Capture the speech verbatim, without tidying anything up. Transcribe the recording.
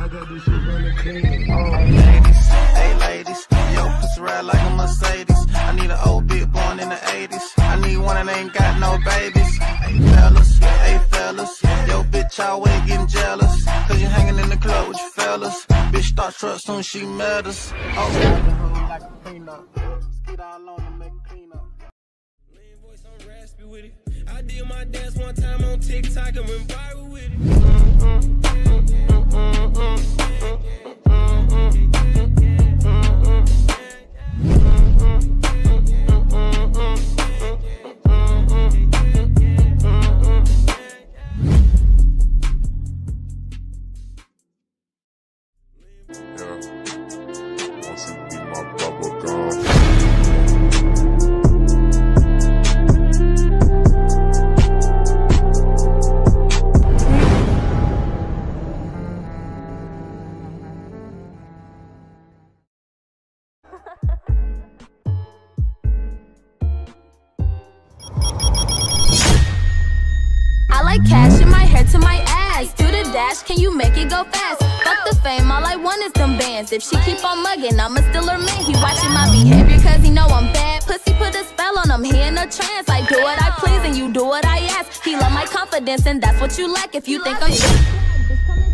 I got this shit from the clean. Oh. Hey ladies, hey ladies, yo, pussy ride like a Mercedes. I need an old bitch born in the eighties. I need one that ain't got no babies. Hey fellas, hey fellas, yo bitch always getting jealous, cause you hanging in the club with your fellas. Bitch start trust soon as she met us. Oh, like a prenup. Skid all on to make a cleanup. Lean voice, I'm raspy with it. I did my dance one time on TikTok and went viral with it. Cash in my hair to my ass. Do the dash, can you make it go fast? Fuck the fame, all I want is them bands. If she keep on mugging, I'ma still her man. He watching my behavior cause he know I'm bad. Pussy put a spell on him, he in a trance. I do what I please and you do what I ask. He love my confidence and that's what you lack. If you think I'm